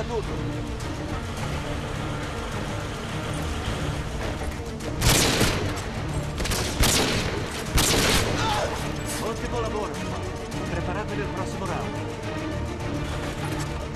accaduto? Ottimo lavoro. Preparate per il prossimo round.